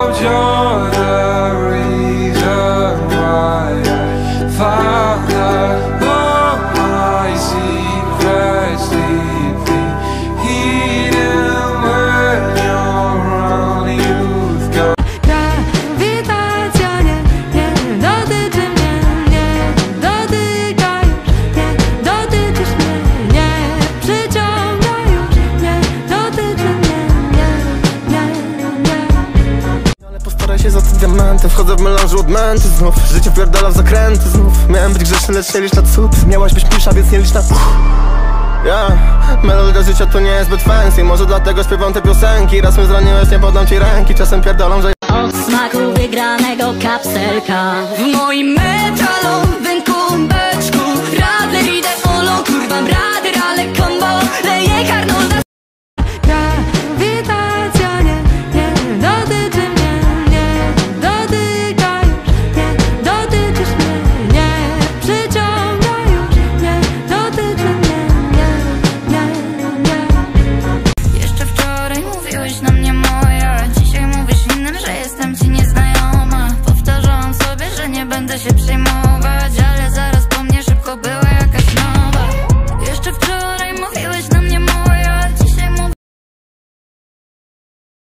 You're the reason why I found out all my secrets deeply hidden. When you're around, you've got Grawitacja nie dotyczy mnie, nie dotyka już, nie dotyczysz mnie, nie przyciąga już, nie dotyczy mnie, nie. Postaraj się za te diamenty. Wchodzę w melanżu od menty znów. Życie pierdala w zakręty znów. Miałem być grzeczny, lecz nie licz na cud. Miałaś być pisza, więc nie licz na melodia życia to nie jest zbyt fancy. Może dlatego śpiewam te piosenki. Raz mnie zraniłeś, nie podam ci ręki. Czasem pierdolam, że Od smaku wygranego kapselka w moim metalowym